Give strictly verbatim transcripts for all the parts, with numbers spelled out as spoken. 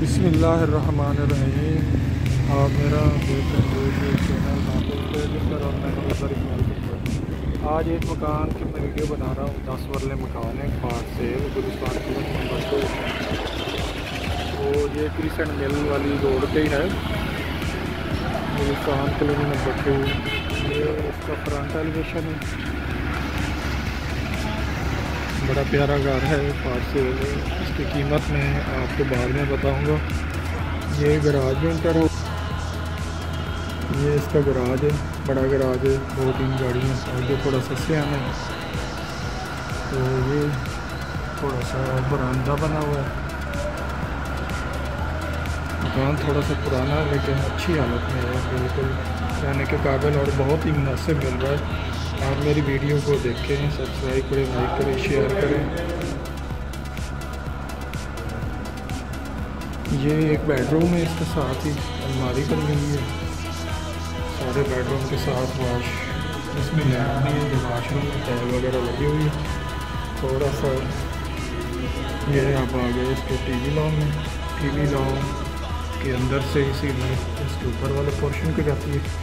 बिस्मिल्लाहिर्रहमानिर्रहीम। आप मेरा देख रहे हैं यूट्यूब चैनल हाफिज़ पर और मैं नज़र इकबाल। आज एक मकान की मैं वीडियो बना रहा हूँ। दस वर्ले मकान है पार्ट से गुलिस्तान कॉलोनी नंबर दो। तो ये क्रिसेंट मिल वाली रोड पे ही है, गुलिस्तान कॉलोनी नंबर टू। ये इसका फ्रंट एलिवेशन है। बड़ा प्यारा घर है पार्ट से। इसकी कीमत मैं आपको बाद में बताऊंगा। ये गराज में करो, ये इसका गराज है, बड़ा गराज है, दो तीन गाड़ियाँ और जो थोड़ा सा सियाना है। तो ये थोड़ा सा बरामदा बना हुआ है। मकान थोड़ा सा पुराना है लेकिन अच्छी हालत में है, बिल्कुल रहने के काबिल और बहुत ही मुनासिब मिल रहा है। आप मेरी वीडियो को देखें, सब्सक्राइब करें, लाइक करें, शेयर करें। ये एक बेडरूम है, इसके साथ ही अलमारी बनी हुई है। सारे बेडरूम के साथ वाश, इसमें लैब भी है, वाशरूम में टाइल वगैरह लगी हुई है। थोड़ा सा ये आप आ गए इसके टीवी लॉन में। टीवी लॉन के अंदर से इसी में इसके ऊपर वाले पोर्शन को जाती है।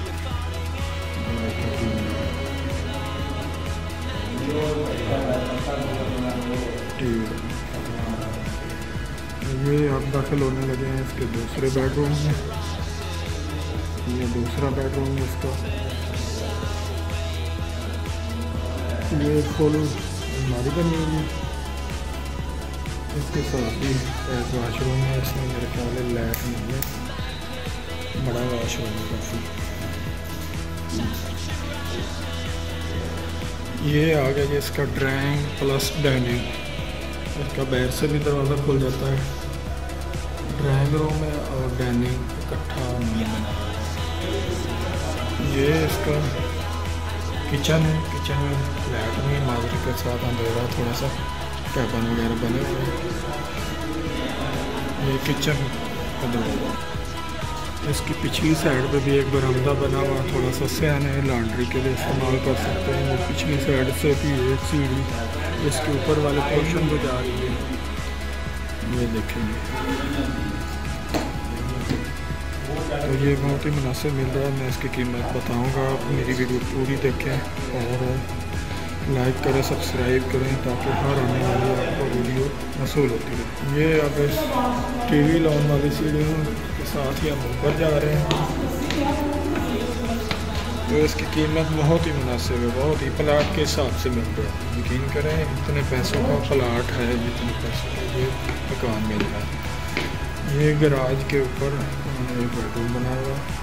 ये आप दाखिल होने लगे हैं इसके दूसरे बेडरूम में। ये दूसरा बेडरूम है इसका। ये फुल अलमारी बनी हुई है, इसके साथ ही एक वाशरूम है। इसमें मेरे ख्याल है लाइट नहीं है, बड़ा वाशरूम है काफ़ी। ये आ गया इसका ड्राइंग प्लस डाइनिंग। इसका बाहर से भी दरवाज़ा खुल जाता है। ड्राइंग रूम है और डाइनिंग इकट्ठा नहीं बना। ये इसका किचन है। किचन में लाइट में माजरे के साथ अंधेरा, थोड़ा सा कैबन वगैरह बने हुए हैं। ये किचन का दरवाज़ा। इसकी पिछली साइड पे भी एक बरामदा बना हुआ, थोड़ा सा सियाना है, लॉन्ड्री के लिए इस्तेमाल कर सकते हैं। वो पिछली साइड से भी एक सीढ़ी इसके ऊपर वाले पोर्शन पे जा रही है, ये देखेंगे। तो ये बहुत ही मुनासिब मिल रहा है। मैं इसकी कीमत बताऊंगा, आप मेरी वीडियो पूरी देखें और लाइक करें, सब्सक्राइब करें ताकि हर आने वाली आपको वीडियो मसूल होती है। ये अब इस टीवी लॉन वाली सीढ़ियों के साथ ही हम ऊपर जा रहे हैं। तो इसकी कीमत बहुत ही मुनासिब है, बहुत ही प्लाट के हिसाब से मिल रहा है। यकीन करें इतने पैसों का प्लाट है, जितने पैसों का ये मकान मिल रहा है। ये गराज के ऊपर उन्होंने एक बेडरूम बनाया हुआ है,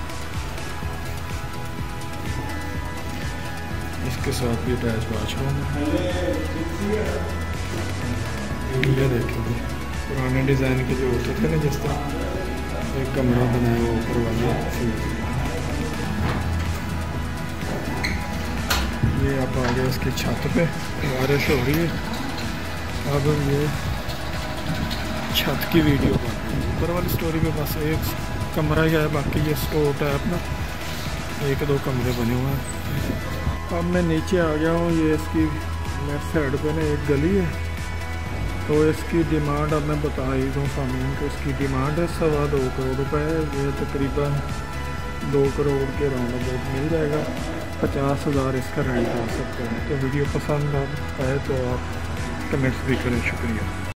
इसके साथ भी अटैच वाशरूम है। ये देखेंगे पुराने डिज़ाइन के जो होते थे ना, जिस तरह एक कमरा बनाया हुआ ऊपर वाले सीट। ये आप आ गए इसकी छत पे, बारिश हो रही है। अब ये छत की वीडियो बन रही है। ऊपर वाली स्टोरी पे बस एक कमरा ही है, बाकी ये स्टोर टाइप ना एक दो कमरे बने हुए हैं। अब मैं नीचे आ गया हूँ। ये इसकी लेफ्ट साइड पे ना एक गली है। तो इसकी डिमांड अब मैं बता ही दूँ सामने को। इसकी डिमांड है सवा दो करोड़ रुपए। ये तकरीबन दो करोड़ के राउंड अबाउट मिल जाएगा। पचास हज़ार इसका रेंट आ सकता है। तो वीडियो पसंद आए तो आप कमेंट्स भी करें। शुक्रिया।